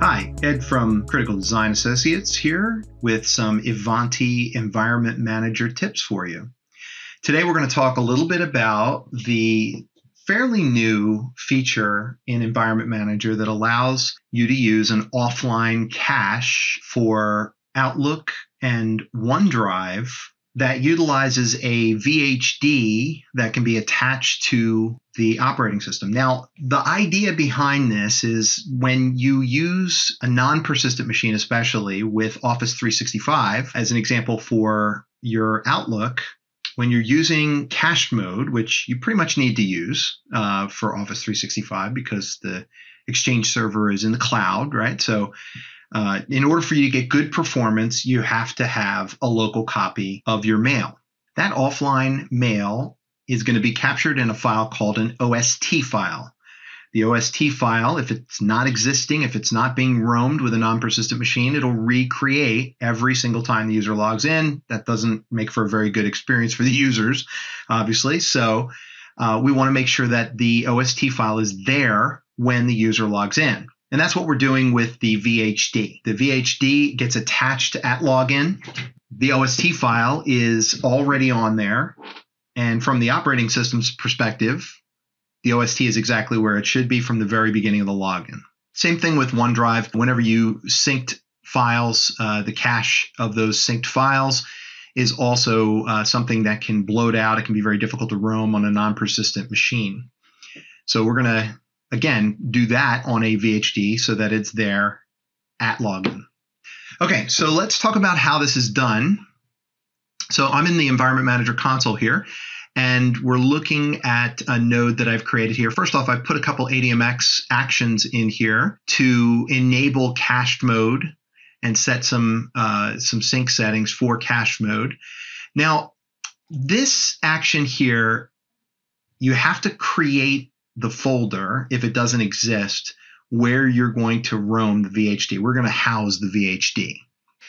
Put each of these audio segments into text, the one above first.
Hi, Ed from Critical Design Associates here with some Ivanti Environment Manager tips for you. Today we're going to talk a little bit about the fairly new feature in Environment Manager that allows you to use an offline cache for Outlook and OneDrive that utilizes a VHD that can be attached to the operating system. Now, the idea behind this is when you use a non-persistent machine, especially with Office 365, as an example for your Outlook, when you're using cache mode, which you pretty much need to use for Office 365 because the Exchange server is in the cloud, right? So in order for you to get good performance, you have to have a local copy of your mail. That offline mail is going to be captured in a file called an OST file. The OST file, if it's not existing, if it's not being roamed with a non-persistent machine, it'll recreate every single time the user logs in. That doesn't make for a very good experience for the users, obviously. So we want to make sure that the OST file is there when the user logs in. And that's what we're doing with the VHD. The VHD gets attached at login. The OST file is already on there. And from the operating system's perspective, the OST is exactly where it should be from the very beginning of the login. Same thing with OneDrive. Whenever you synced files, the cache of those synced files is also something that can bloat out. It can be very difficult to roam on a non-persistent machine. So we're going to again, do that on a VHD so that it's there at login. Okay, so let's talk about how this is done. So I'm in the Environment Manager console here, and we're looking at a node that I've created here. First off, I've put a couple ADMX actions in here to enable cached mode and set some sync settings for cached mode. Now, this action here, you have to create the folder, if it doesn't exist, where you're going to roam the VHD. We're going to house the VHD.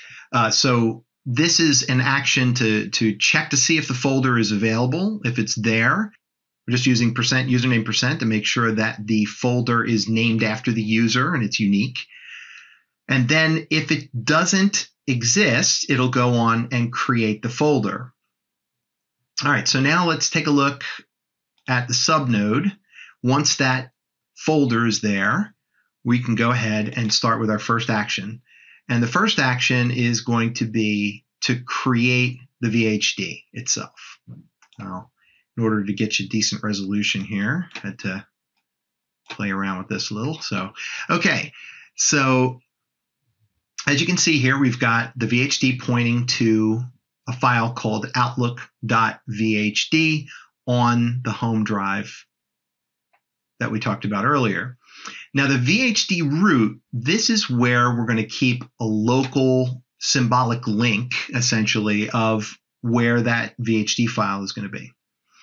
So this is an action to check to see if the folder is available. If it's there, we're just using %username% to make sure that the folder is named after the user and it's unique. And then if it doesn't exist, it'll go on and create the folder. All right, so now let's take a look at the subnode. Once that folder is there, we can go ahead and start with our first action. And the first action is going to be to create the VHD itself. Now, in order to get you decent resolution here, I had to play around with this a little. So, okay. So, as you can see here, we've got the VHD pointing to a file called outlook.vhd on the home drive that we talked about earlier. Now, the VHD root, this is where we're going to keep a local symbolic link, essentially, of where that VHD file is going to be.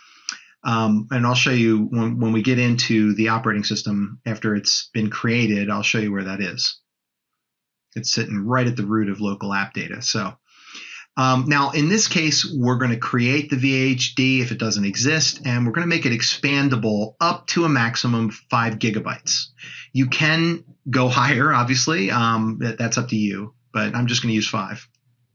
And I'll show you when we get into the operating system after it's been created, I'll show you where that is. It's sitting right at the root of local app data. So now, in this case, we're going to create the VHD if it doesn't exist, and we're going to make it expandable up to a maximum of 5 gigabytes. You can go higher, obviously. That's up to you, but I'm just going to use 5.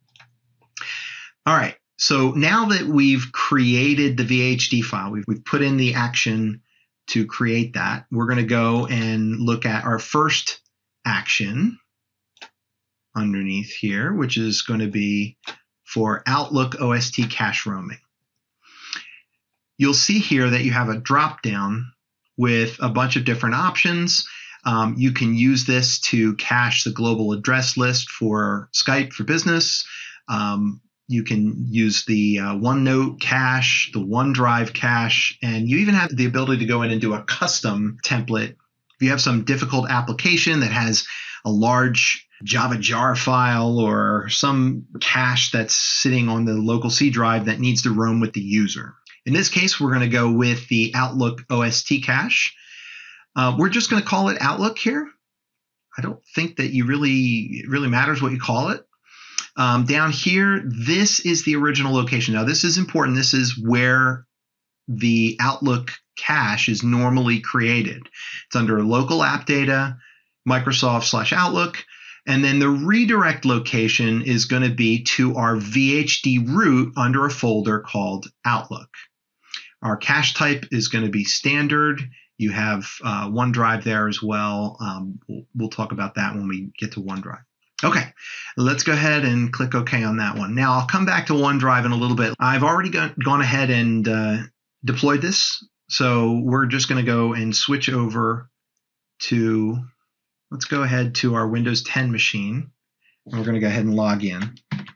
All right, so now that we've created the VHD file, we've put in the action to create that, we're going to go and look at our first action underneath here, which is going to be for Outlook OST cache roaming. You'll see here that you have a drop-down with a bunch of different options. You can use this to cache the global address list for Skype for Business. You can use the OneNote cache, the OneDrive cache, and you even have the ability to go in and do a custom template. If you have some difficult application that has a large Java jar file or some cache that's sitting on the local C drive that needs to roam with the user. In this case, we're going to go with the Outlook OST cache. We're just going to call it Outlook here. I don't think that it really matters what you call it. Down here, this is the original location. Now, this is important. This is where the Outlook cache is normally created. It's under local app data. Microsoft/Outlook. And then the redirect location is going to be to our VHD root under a folder called Outlook. Our cache type is going to be standard. You have OneDrive there as well. We'll talk about that when we get to OneDrive. Okay, let's go ahead and click OK on that one. Now I'll come back to OneDrive in a little bit. I've already gone ahead and deployed this. So we're just going to go and switch over to, let's go ahead to our Windows 10 machine. And we're going to go ahead and log in.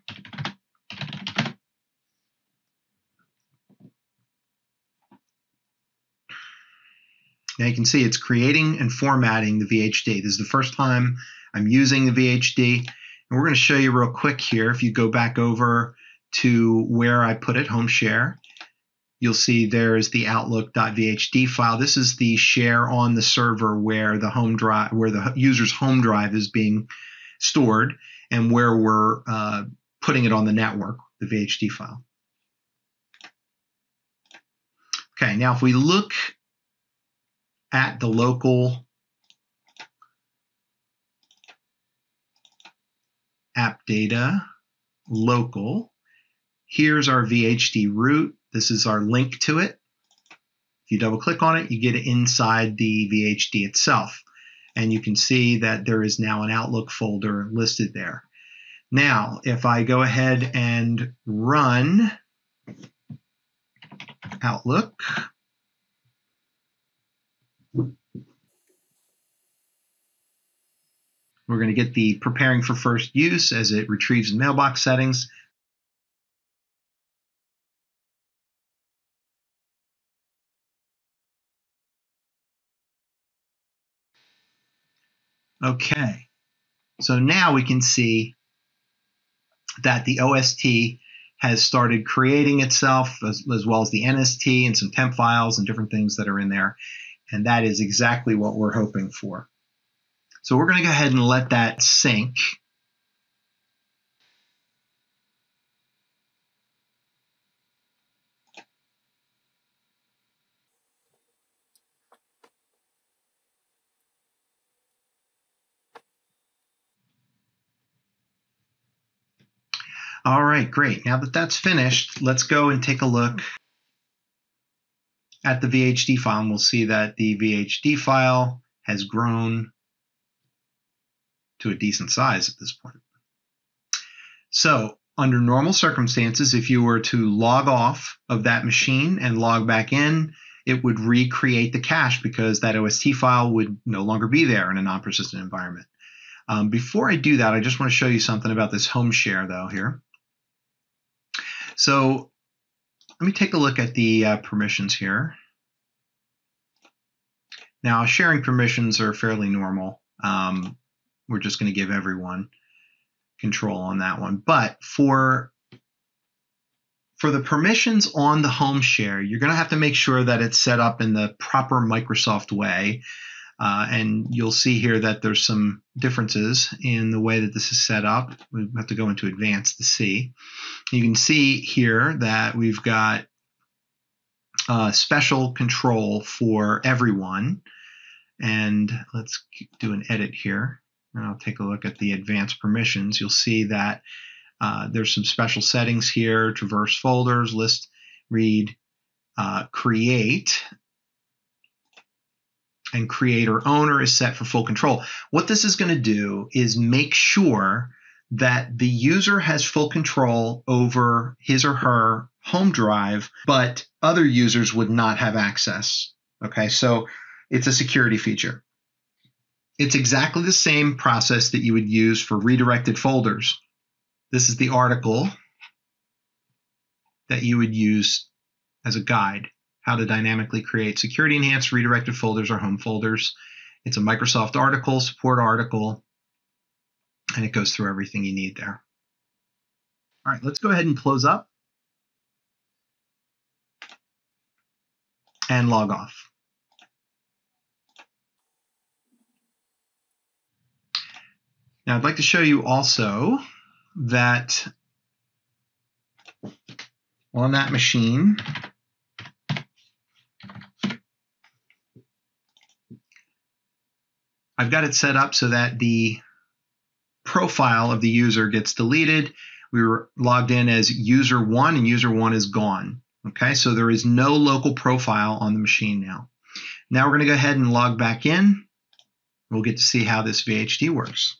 Now you can see it's creating and formatting the VHD. This is the first time I'm using the VHD. And we're going to show you real quick here. If you go back over to where I put it, Home Share, you'll see there's the Outlook.vhd file. This is the share on the server where the home drive, where the user's home drive is being stored, and where we're putting it on the network, the VHD file. Okay, now if we look at the local app data, local, here's our VHD root. This is our link to it. If you double click on it, you get it inside the VHD itself. And you can see that there is now an Outlook folder listed there. Now, if I go ahead and run Outlook, we're going to get the preparing for first use as it retrieves the mailbox settings. Okay, so now we can see that the OST has started creating itself, as well as the NST and some temp files and different things that are in there. And that is exactly what we're hoping for. So we're going to go ahead and let that sync. All right, great. Now that that's finished, let's go and take a look at the VHD file, and we'll see that the VHD file has grown to a decent size at this point. So under normal circumstances, if you were to log off of that machine and log back in, it would recreate the cache because that OST file would no longer be there in a non-persistent environment. Before I do that, I just want to show you something about this home share though here. So let me take a look at the permissions here. Now, sharing permissions are fairly normal. We're just going to give everyone control on that one. But for the permissions on the home share, you're going to have to make sure that it's set up in the proper Microsoft way. And you'll see here that there's some differences in the way that this is set up. We have to go into advanced to see. You can see here that we've got special control for everyone. And let's do an edit here. And I'll take a look at the advanced permissions. You'll see that there's some special settings here: traverse folders, list, read, create. And creator owner is set for full control. What this is going to do is make sure that the user has full control over his or her home drive, but other users would not have access. Okay, so it's a security feature. It's exactly the same process that you would use for redirected folders. This is the article that you would use as a guide: how to dynamically create security enhanced redirected folders or home folders. It's a Microsoft article, support article, and it goes through everything you need there. All right, let's go ahead and close up and log off. Now, I'd like to show you also that on that machine, I've got it set up so that the profile of the user gets deleted. We were logged in as user 1, and user 1 is gone. Okay, so there is no local profile on the machine now. Now we're going to go ahead and log back in. We'll get to see how this VHD works.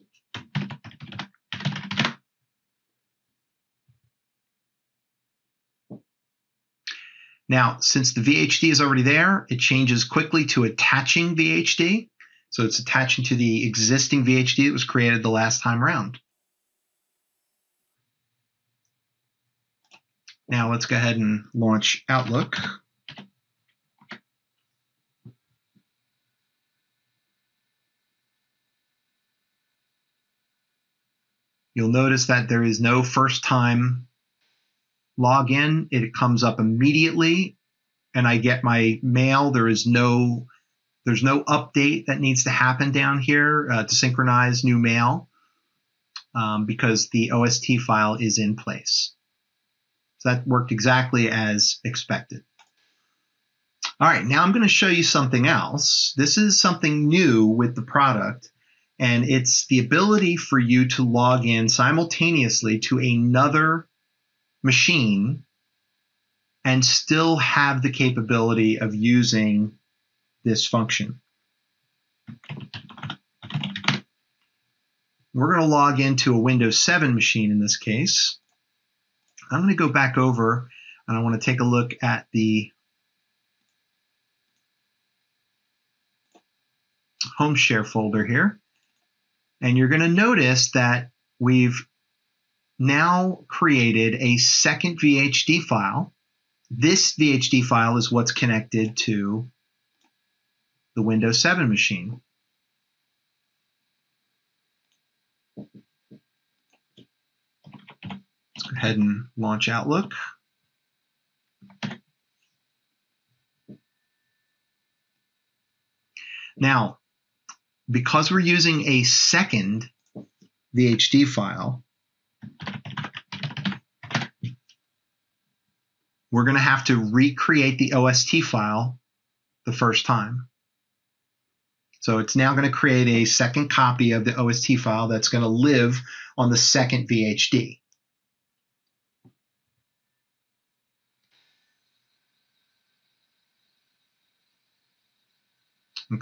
Now, since the VHD is already there, it changes quickly to attaching VHD. So it's attaching to the existing VHD that was created the last time around. Now let's go ahead and launch Outlook. You'll notice that there is no first time login. It comes up immediately and I get my mail. There's no update that needs to happen down here to synchronize new mail because the OST file is in place. So that worked exactly as expected. All right, now I'm going to show you something else. This is something new with the product, and it's the ability for you to log in simultaneously to another machine and still have the capability of using this function. We're going to log into a Windows 7 machine in this case. I'm going to go back over and I want to take a look at the home share folder here. And you're going to notice that we've now created a second VHD file. This VHD file is what's connected to the Windows 7 machine. Let's go ahead and launch Outlook. Now, because we're using a second VHD file, we're going to have to recreate the OST file the first time. So it's now going to create a second copy of the OST file that's going to live on the second VHD. Okay.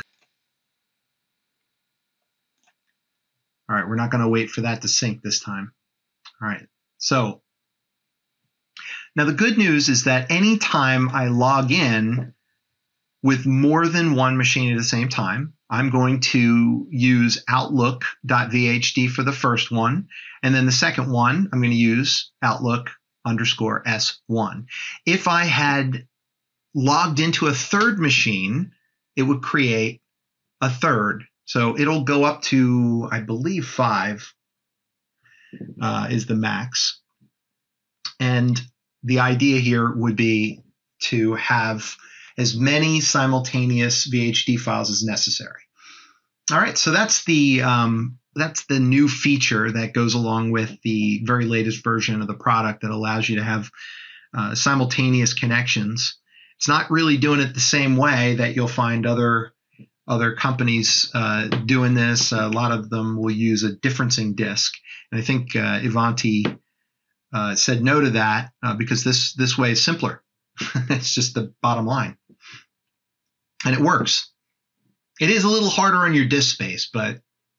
All right, we're not going to wait for that to sync this time. All right, so now the good news is that anytime I log in with more than one machine at the same time, I'm going to use Outlook.vhd for the first one, and then the second one, I'm going to use Outlook_S1. If I had logged into a third machine, it would create a third. So it'll go up to, I believe, 5 is the max. And the idea here would be to have as many simultaneous VHD files as necessary. All right, so that's the new feature that goes along with the very latest version of the product that allows you to have simultaneous connections. It's not really doing it the same way that you'll find other companies doing this. A lot of them will use a differencing disk, and I think Ivanti said no to that because this way is simpler. It's just the bottom line. And it works. It is a little harder on your disk space, but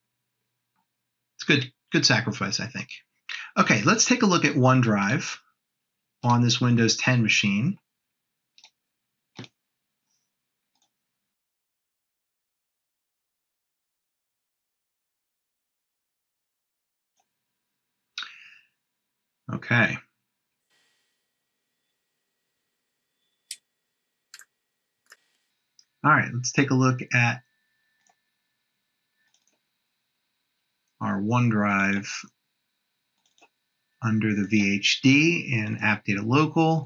it's good sacrifice, I think. Okay, let's take a look at OneDrive on this Windows 10 machine. Okay. All right, let's take a look at our OneDrive under the VHD in App Data Local.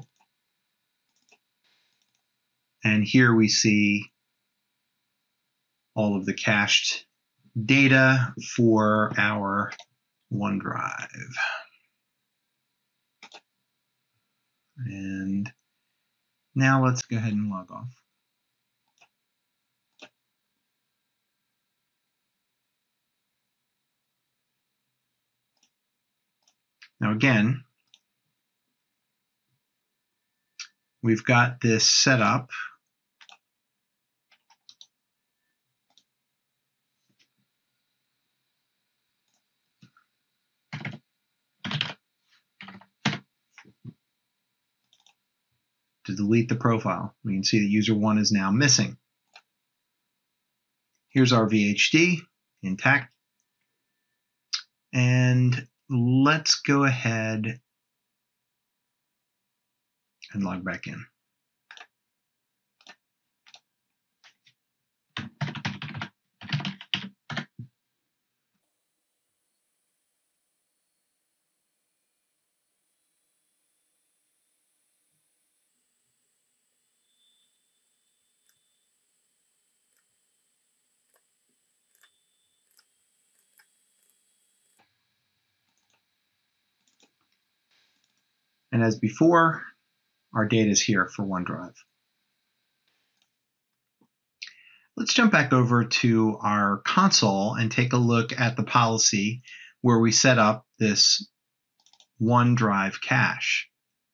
And here we see all of the cached data for our OneDrive. And now let's go ahead and log off. Now again, we've got this set up. To delete the profile. We can see that user 1 is now missing. Here's our VHD intact. And let's go ahead and log back in. And as before, our data is here for OneDrive. Let's jump back over to our console and take a look at the policy where we set up this OneDrive cache.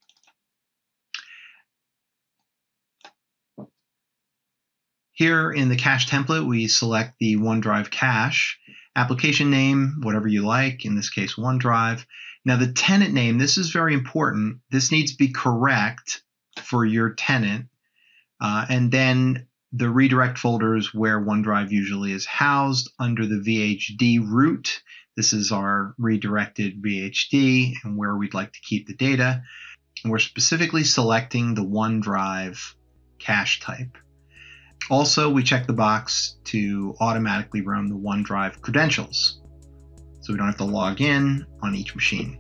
Here in the cache template, we select the OneDrive cache, application name, whatever you like, in this case OneDrive. Now the tenant name, this is very important. This needs to be correct for your tenant. And then the redirect folders where OneDrive usually is housed under the VHD root. This is our redirected VHD and where we'd like to keep the data. And we're specifically selecting the OneDrive cache type. Also, we check the box to automatically run the OneDrive credentials, so we don't have to log in on each machine.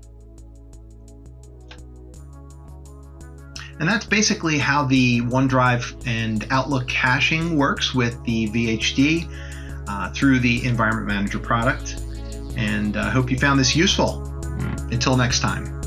And that's basically how the OneDrive and Outlook caching works with the VHD through the Environment Manager product. And I hope you found this useful. Until next time.